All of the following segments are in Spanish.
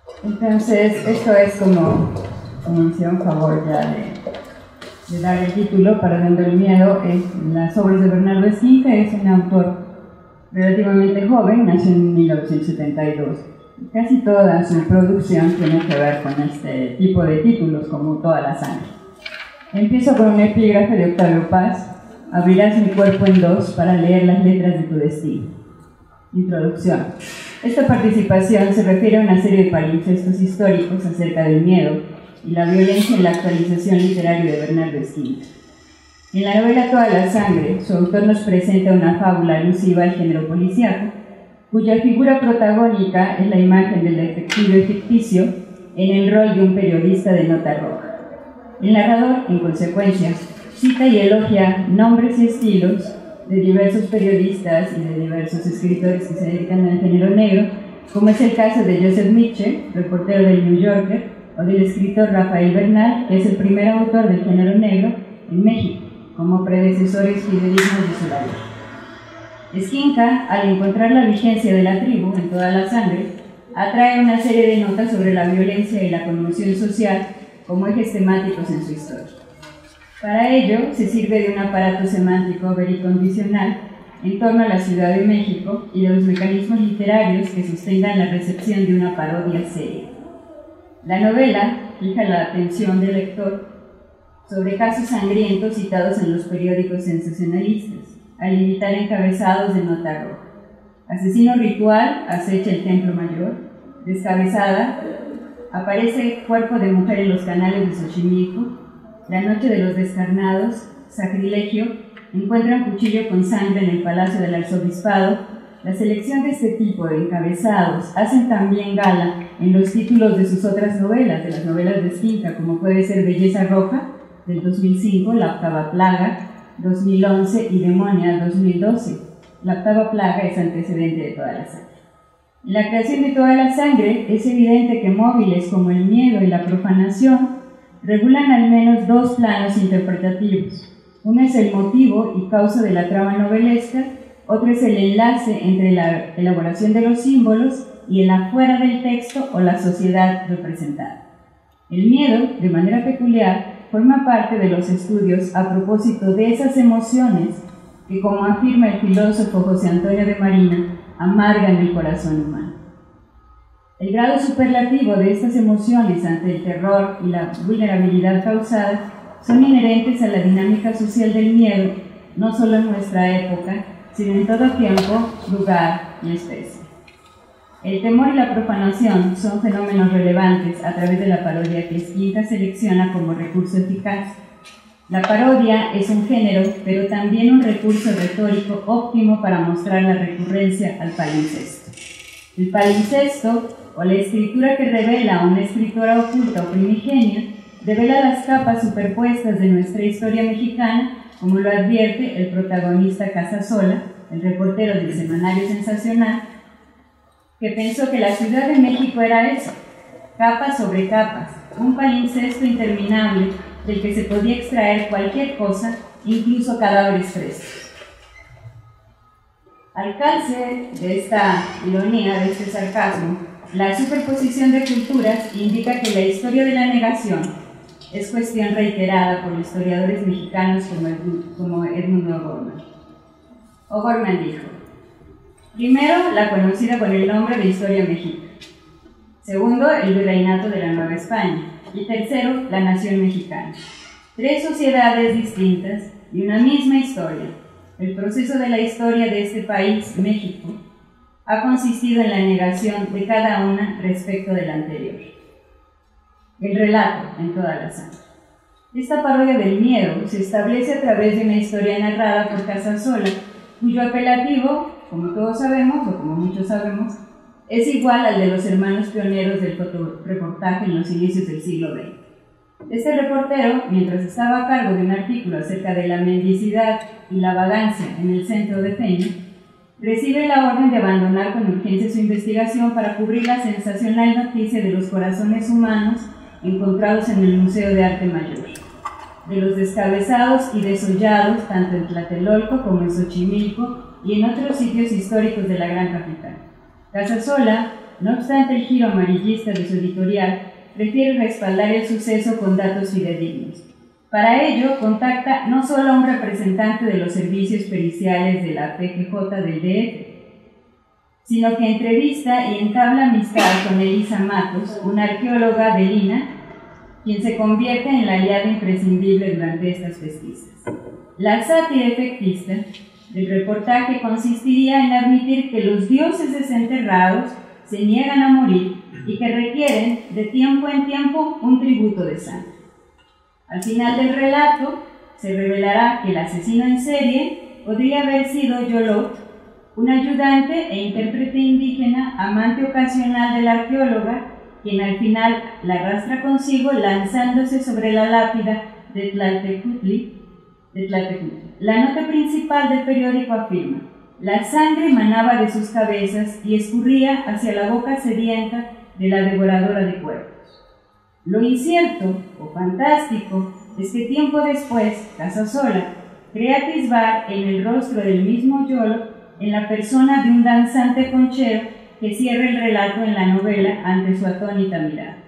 Entonces, esto es como hice un favor ya de dar el título, Parodiando el miedo, es las obras de Bernardo Esquinca. Es un autor relativamente joven, nació en 1972. Casi toda su producción tiene que ver con este tipo de títulos, como Toda la sangre. Empiezo con un epígrafe de Octavio Paz: abrirás mi cuerpo en dos para leer las letras de tu destino. Introducción. Esta participación se refiere a una serie de palimpsestos históricos acerca del miedo y la violencia en la actualización literaria de Bernardo Esquinca. En la novela Toda la sangre, su autor nos presenta una fábula alusiva al género policíaco, cuya figura protagónica es la imagen del detective ficticio en el rol de un periodista de nota roja. El narrador, en consecuencia, cita y elogia nombres y estilos de diversos periodistas y de diversos escritores que se dedican al género negro, como es el caso de Joseph Mitchell, reportero del New Yorker, o del escritor Rafael Bernal, que es el primer autor del género negro en México, como predecesores fidedignos de su labor. Esquinca, al encontrar la vigencia de la tribu en Toda la sangre, atrae una serie de notas sobre la violencia y la conmoción social como ejes temáticos en su historia. Para ello, se sirve de un aparato semántico vericondicional en torno a la Ciudad de México y de los mecanismos literarios que sostengan la recepción de una parodia seria. La novela fija la atención del lector sobre casos sangrientos citados en los periódicos sensacionalistas, al imitar encabezados de nota roja. Asesino ritual acecha el Templo Mayor, descabezada, aparece cuerpo de mujer en los canales de Xochimilco, la noche de los descarnados, sacrilegio, encuentran cuchillo con sangre en el Palacio del Arzobispado. La selección de este tipo de encabezados hacen también gala en los títulos de sus otras novelas, de las novelas de Esquinca, como puede ser Belleza Roja, del 2005, La octava plaga, 2011, y Demonia, 2012. La octava plaga es antecedente de Toda la sangre. En la creación de Toda la sangre es evidente que móviles como el miedo y la profanación regulan al menos dos planos interpretativos. Uno es el motivo y causa de la trama novelesca, otro es el enlace entre la elaboración de los símbolos y el afuera del texto o la sociedad representada. El miedo, de manera peculiar, forma parte de los estudios a propósito de esas emociones que, como afirma el filósofo José Antonio de Marina, amargan el corazón humano. El grado superlativo de estas emociones ante el terror y la vulnerabilidad causada son inherentes a la dinámica social del miedo, no solo en nuestra época, sino en todo tiempo, lugar y especie. El temor y la profanación son fenómenos relevantes a través de la parodia que Esquinca selecciona como recurso eficaz. La parodia es un género, pero también un recurso retórico óptimo para mostrar la recurrencia al palincesto. El palincesto, o la escritura que revela a una escritora oculta o primigenia, revela las capas superpuestas de nuestra historia mexicana, como lo advierte el protagonista Casasola, el reportero del semanario Sensacional, que pensó que la Ciudad de México era eso, capas sobre capas, un palincesto interminable del que se podía extraer cualquier cosa, incluso cadáveres frescos. Al calce de esta ironía, de este sarcasmo, la superposición de culturas indica que la historia de la negación es cuestión reiterada por historiadores mexicanos como Edmund O'Gorman. O'Gorman dijo: primero, la conocida con el nombre de Historia Mexica. Segundo, el virreinato de la Nueva España. Y tercero, la nación mexicana. Tres sociedades distintas y una misma historia. El proceso de la historia de este país, México, ha consistido en la negación de cada una respecto de la anterior. El relato en Toda la sangre. Esta parodia del miedo se establece a través de una historia narrada por Casasola, cuyo apelativo, como todos sabemos, o como muchos sabemos, es igual al de los hermanos pioneros del fotoreportaje en los inicios del siglo XX. Este reportero, mientras estaba a cargo de un artículo acerca de la mendicidad y la vagancia en el centro de Peña, recibe la orden de abandonar con urgencia su investigación para cubrir la sensacional noticia de los corazones humanos encontrados en el Museo de Arte Mayor, de los descabezados y desollados tanto en Tlatelolco como en Xochimilco y en otros sitios históricos de la gran capital. Casasola no obstante el giro amarillista de su editorial, prefiere respaldar el suceso con datos fidedignos. Para ello, contacta no solo a un representante de los servicios periciales de la PGJ del DF, sino que entrevista y entabla amistad con Elisa Matos, una arqueóloga de Lina, quien se convierte en la aliada imprescindible durante estas pesquisas. La sátira efectista del reportaje consistiría en admitir que los dioses desenterrados se niegan a morir y que requieren de tiempo en tiempo un tributo de sangre. Al final del relato se revelará que el asesino en serie podría haber sido Yolot, un ayudante e intérprete indígena, amante ocasional de la arqueóloga, quien al final la arrastra consigo lanzándose sobre la lápida de Tlaltecutli. La nota principal del periódico afirma: la sangre manaba de sus cabezas y escurría hacia la boca sedienta de la devoradora de cuerpos. Lo incierto o fantástico es que tiempo después, Casasola crea atisbar en el rostro del mismo Yolo en la persona de un danzante conchero que cierra el relato en la novela ante su atónita mirada.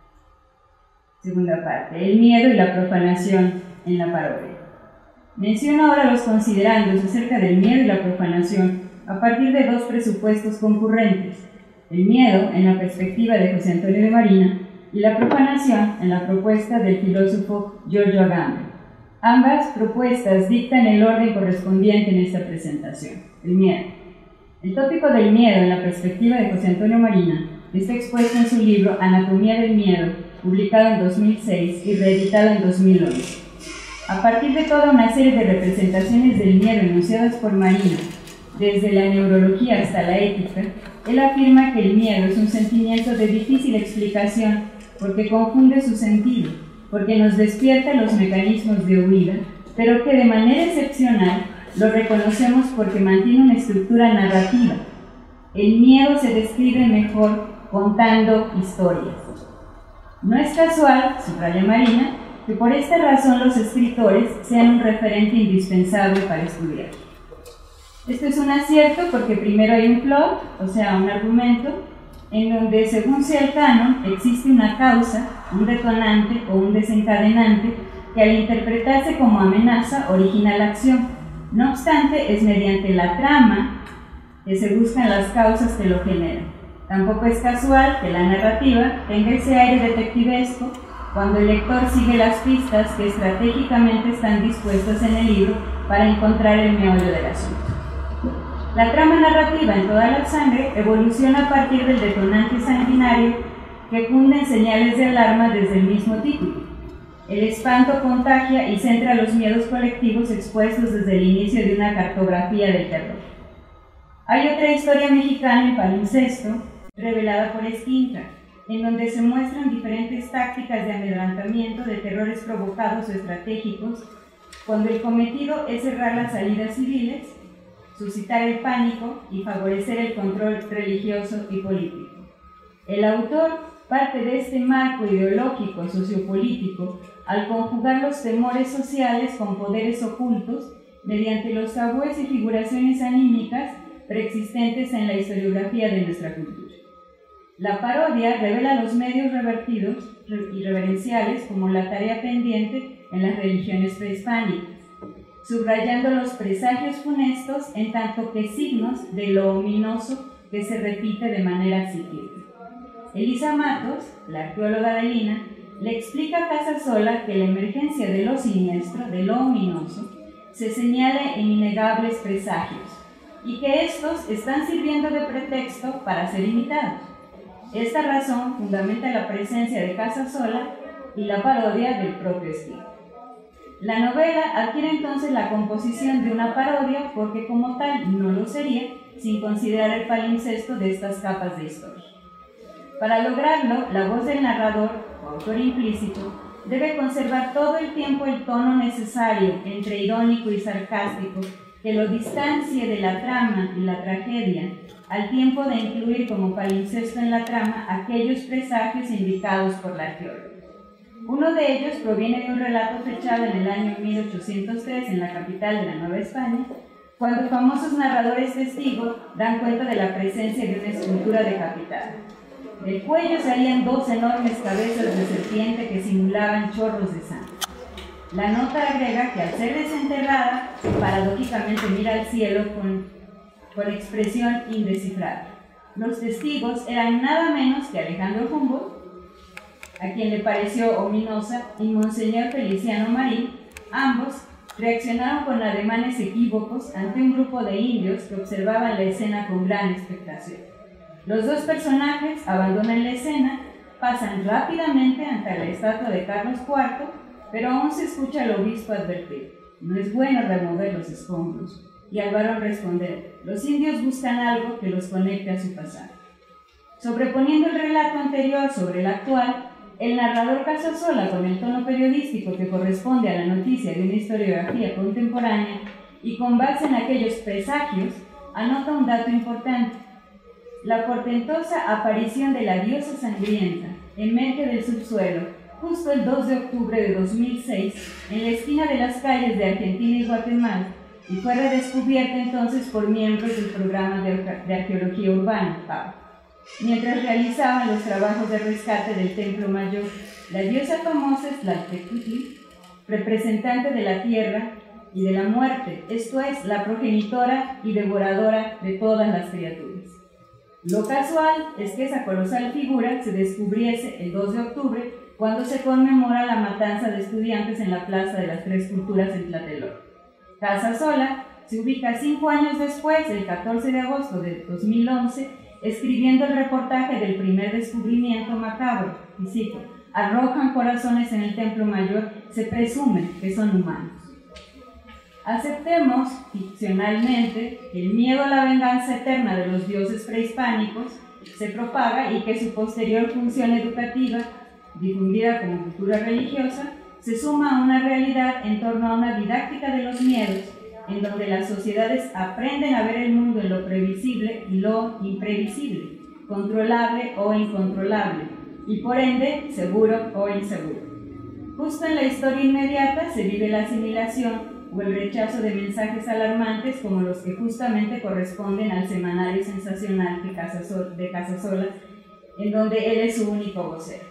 Segunda parte, el miedo y la profanación en la parodia. Menciono ahora los considerandos acerca del miedo y la profanación a partir de dos presupuestos concurrentes: el miedo en la perspectiva de José Antonio de Marina y la profanación en la propuesta del filósofo Giorgio Agamben. Ambas propuestas dictan el orden correspondiente en esta presentación: el miedo. El tópico del miedo en la perspectiva de José Antonio Marina está expuesto en su libro Anatomía del Miedo, publicado en 2006 y reeditado en 2011. A partir de toda una serie de representaciones del miedo enunciadas por Marina, desde la neurología hasta la ética, él afirma que el miedo es un sentimiento de difícil explicación porque confunde su sentido, porque nos despierta los mecanismos de huida, pero que de manera excepcional lo reconocemos porque mantiene una estructura narrativa. El miedo se describe mejor contando historias. No es casual, subraya Marina, que por esta razón los escritores sean un referente indispensable para estudiar. Esto es un acierto porque primero hay un plot, o sea, un argumento, en donde, según sea el canon, existe una causa, un detonante o un desencadenante que al interpretarse como amenaza origina la acción. No obstante, es mediante la trama que se buscan las causas que lo generan. Tampoco es casual que la narrativa tenga ese aire detectivesco cuando el lector sigue las pistas que estratégicamente están dispuestas en el libro para encontrar el meollo del asunto. La trama narrativa en toda la sangre evoluciona a partir del detonante sanguinario que cunde en señales de alarma desde el mismo título. El espanto contagia y centra los miedos colectivos expuestos desde el inicio de una cartografía del terror. Hay otra historia mexicana, el palimpsesto, revelada por Esquinca, en donde se muestran diferentes tácticas de amedrentamiento de terrores provocados o estratégicos, cuando el cometido es cerrar las salidas civiles, suscitar el pánico y favorecer el control religioso y político. El autor parte de este marco ideológico sociopolítico al conjugar los temores sociales con poderes ocultos mediante los tabúes y figuraciones anímicas preexistentes en la historiografía de nuestra cultura. La parodia revela los medios revertidos y reverenciales como la tarea pendiente en las religiones prehispánicas, subrayando los presagios funestos en tanto que signos de lo ominoso que se repite de manera psíquica. Elisa Matos, la arqueóloga de Lina, le explica a Casasola que la emergencia de lo siniestro, de lo ominoso, se señala en innegables presagios y que estos están sirviendo de pretexto para ser imitados. Esta razón fundamenta la presencia de Casasola y la parodia del propio estilo. La novela adquiere entonces la composición de una parodia porque como tal no lo sería sin considerar el palimpsesto de estas capas de historia. Para lograrlo, la voz del narrador, o autor implícito, debe conservar todo el tiempo el tono necesario entre irónico y sarcástico que lo distancie de la trama y la tragedia, al tiempo de incluir como palimpsesto en la trama aquellos presagios indicados por la arqueóloga. Uno de ellos proviene de un relato fechado en el año 1803 en la capital de la Nueva España, cuando famosos narradores testigos dan cuenta de la presencia de una escultura decapitada. Del cuello salían dos enormes cabezas de serpiente que simulaban chorros de sangre. La nota agrega que al ser desenterrada, paradójicamente mira al cielo con expresión indescifrable. Los testigos eran nada menos que Alejandro Humboldt, a quien le pareció ominosa, y Monseñor Feliciano Marín. Ambos reaccionaron con ademanes equívocos ante un grupo de indios que observaban la escena con gran expectación. Los dos personajes abandonan la escena, pasan rápidamente ante la estatua de Carlos IV, pero aún se escucha al obispo advertir: no es bueno remover los escombros, y al varón responder: los indios buscan algo que los conecte a su pasado. Sobreponiendo el relato anterior sobre el actual, el narrador Casasola, con el tono periodístico que corresponde a la noticia de una historiografía contemporánea y con base en aquellos presagios, anota un dato importante. La portentosa aparición de la diosa sangrienta emerge del subsuelo justo el 2 de octubre de 2006 en la esquina de las calles de Argentina y Guatemala, y fue redescubierta entonces por miembros del programa de arqueología urbana, PAU. Mientras realizaban los trabajos de rescate del Templo Mayor, la diosa famosa es Tlahtecutli, representante de la tierra y de la muerte, esto es, la progenitora y devoradora de todas las criaturas. Lo casual es que esa colosal figura se descubriese el 2 de octubre, cuando se conmemora la matanza de estudiantes en la Plaza de las Tres Culturas en Tlatelolco. Casasola se ubica 5 años después, el 14 de agosto de 2011, escribiendo el reportaje del primer descubrimiento macabro, y cito: arrojan corazones en el Templo Mayor, se presume que son humanos. Aceptemos, ficcionalmente, que el miedo a la venganza eterna de los dioses prehispánicos se propaga y que su posterior función educativa, difundida como cultura religiosa, se suma a una realidad en torno a una didáctica de los miedos, en donde las sociedades aprenden a ver el mundo en lo previsible y lo imprevisible, controlable o incontrolable, y por ende, seguro o inseguro. Justo en la historia inmediata se vive la asimilación o el rechazo de mensajes alarmantes como los que justamente corresponden al semanario sensacional de Casasola, en donde él es su único vocero.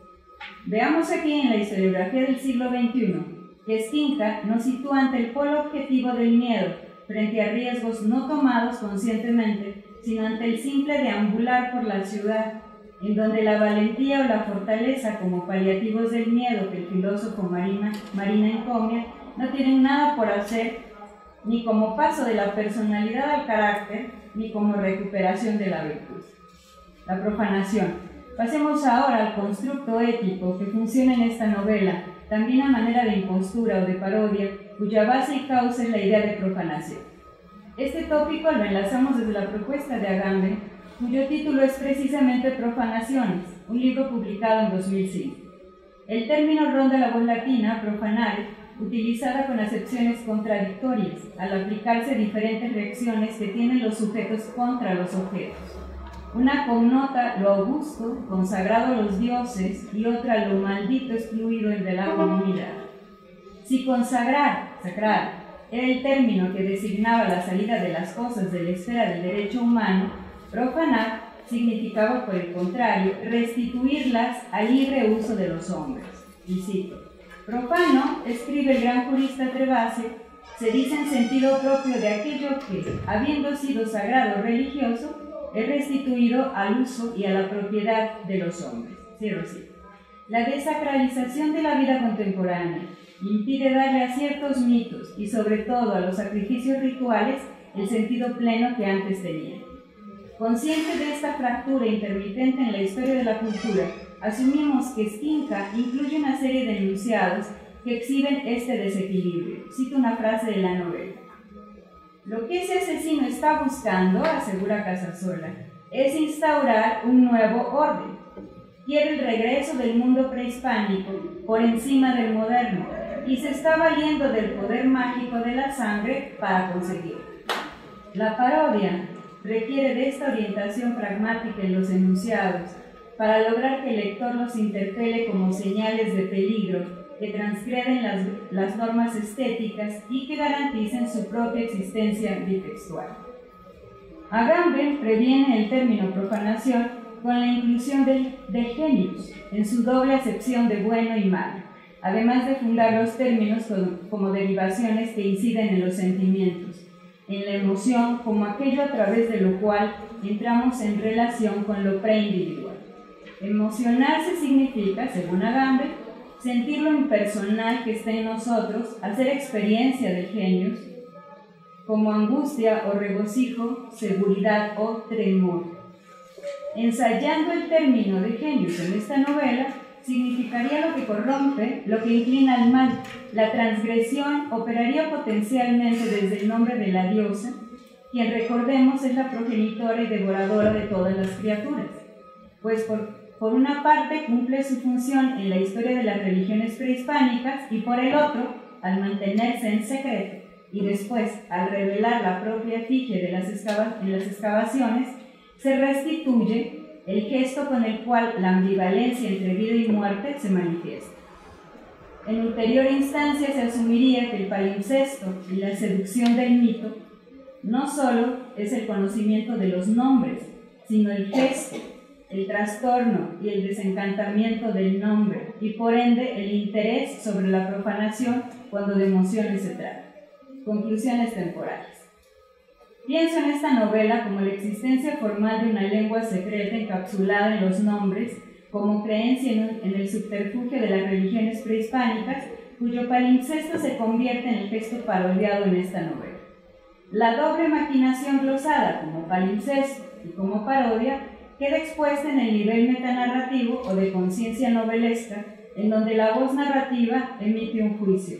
Veamos aquí en la historiografía del siglo XXI que Esquinca nos sitúa ante el polo objetivo del miedo, frente a riesgos no tomados conscientemente, sino ante el simple deambular por la ciudad, en donde la valentía o la fortaleza como paliativos del miedo que el filósofo Marina encomia no tienen nada por hacer, ni como paso de la personalidad al carácter, ni como recuperación de la virtud. La profanación. Pasemos ahora al constructo ético que funciona en esta novela, también a manera de impostura o de parodia, cuya base y causa es la idea de profanación. Este tópico lo enlazamos desde la propuesta de Agamben, cuyo título es precisamente Profanaciones, un libro publicado en 2005. El término ronda la voz latina, profanare, utilizada con acepciones contradictorias, al aplicarse diferentes reacciones que tienen los sujetos contra los objetos. Una connota lo augusto, consagrado a los dioses, y otra lo maldito, excluido de la comunidad. Si consagrar, sacrar, era el término que designaba la salida de las cosas de la esfera del derecho humano, profanar significaba, por el contrario, restituirlas al libre uso de los hombres. Y cito: profano, escribe el gran jurista Trebase, se dice en sentido propio de aquello que, habiendo sido sagrado o religioso, es restituido al uso y a la propiedad de los hombres. Cierro cita. La desacralización de la vida contemporánea impide darle a ciertos mitos y sobre todo a los sacrificios rituales el sentido pleno que antes tenían. Conscientes de esta fractura intermitente en la historia de la cultura, asumimos que Esquinca incluye una serie de enunciados que exhiben este desequilibrio. Cito una frase de la novela. Lo que ese asesino está buscando, asegura Casasola, es instaurar un nuevo orden. Quiere el regreso del mundo prehispánico por encima del moderno y se está valiendo del poder mágico de la sangre para conseguirlo. La parodia requiere de esta orientación pragmática en los enunciados para lograr que el lector los interpele como señales de peligro que transgreden las normas estéticas y que garanticen su propia existencia bitextual. Agamben previene el término profanación con la inclusión del genius en su doble acepción de bueno y malo, además de fundar los términos como derivaciones que inciden en los sentimientos, en la emoción como aquello a través de lo cual entramos en relación con lo preindividual. Emocionarse significa, según Agamben, sentir lo impersonal que está en nosotros, hacer experiencia del genius, como angustia o regocijo, seguridad o tremor. Ensayando el término de genius en esta novela, significaría lo que corrompe, lo que inclina al mal. La transgresión operaría potencialmente desde el nombre de la diosa, quien recordemos es la progenitora y devoradora de todas las criaturas, pues por una parte cumple su función en la historia de las religiones prehispánicas y por el otro, al mantenerse en secreto y después al revelar la propia efigie en las excavaciones, se restituye el gesto con el cual la ambivalencia entre vida y muerte se manifiesta. En ulterior instancia se asumiría que el palimpsesto y la seducción del mito no solo es el conocimiento de los nombres, sino el gesto, el trastorno y el desencantamiento del nombre, y por ende el interés sobre la profanación cuando de emociones se trata. Conclusiones temporales. Pienso en esta novela como la existencia formal de una lengua secreta encapsulada en los nombres, como creencia en el subterfugio de las religiones prehispánicas, cuyo palimpsesto se convierte en el gesto parodiado en esta novela. La doble maquinación glosada como palimpsesto y como parodia queda expuesta en el nivel metanarrativo o de conciencia novelesca, en donde la voz narrativa emite un juicio.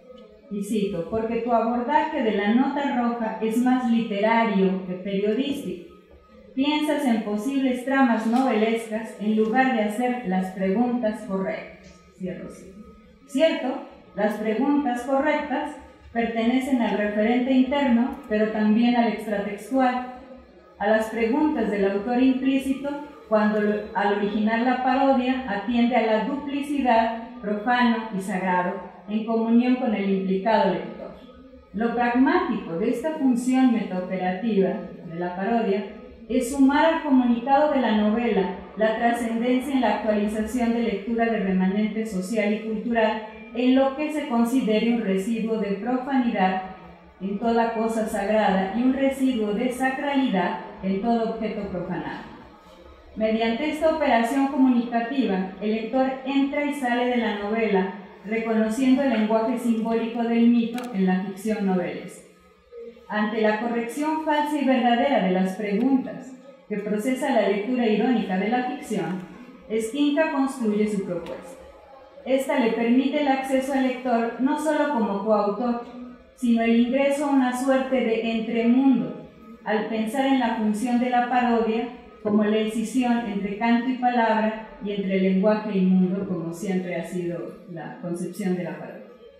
Y cito, porque tu abordaje de la nota roja es más literario que periodístico. Piensas en posibles tramas novelescas en lugar de hacer las preguntas correctas. Cierro cito. Cierto, las preguntas correctas pertenecen al referente interno, pero también al extratextual, a las preguntas del autor implícito, cuando al originar la parodia atiende a la duplicidad, profano y sagrado, en comunión con el implicado lector. Lo pragmático de esta función metaoperativa de la parodia es sumar al comunicado de la novela la trascendencia en la actualización de lectura de remanente social y cultural en lo que se considere un residuo de profanidad en toda cosa sagrada y un residuo de sacralidad en todo objeto profanado. Mediante esta operación comunicativa, el lector entra y sale de la novela reconociendo el lenguaje simbólico del mito en la ficción novelesca. Ante la corrección falsa y verdadera de las preguntas que procesa la lectura irónica de la ficción, Esquinca construye su propuesta. Esta le permite el acceso al lector no solo como coautor, sino el ingreso a una suerte de entremundo, al pensar en la función de la parodia como la escisión entre canto y palabra y entre lenguaje y mundo, como siempre ha sido la concepción de la parodia.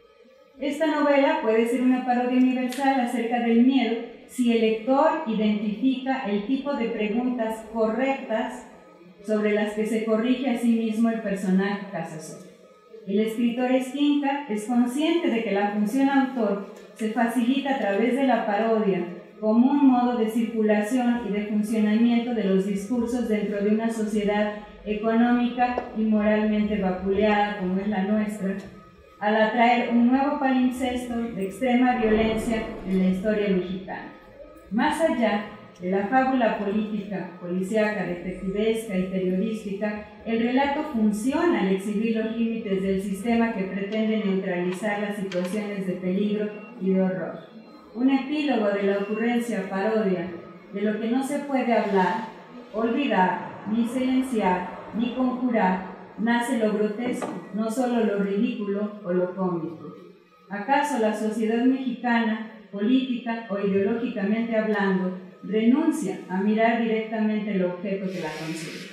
Esta novela puede ser una parodia universal acerca del miedo si el lector identifica el tipo de preguntas correctas sobre las que se corrige a sí mismo el personaje Casasola. El escritor Esquinca es consciente de que la función autor se facilita a través de la parodia como un modo de circulación y de funcionamiento de los discursos dentro de una sociedad económica y moralmente vapuleada como es la nuestra, al atraer un nuevo palimpsesto de extrema violencia en la historia mexicana. Más allá de la fábula política, policíaca, detectivesca y periodística, el relato funciona al exhibir los límites del sistema que pretende neutralizar las situaciones de peligro y de horror. Un epílogo de la ocurrencia parodia de lo que no se puede hablar, olvidar, ni silenciar, ni conjurar, nace lo grotesco, no solo lo ridículo o lo cómico. ¿Acaso la sociedad mexicana, política o ideológicamente hablando, renuncia a mirar directamente el objeto que la concibe?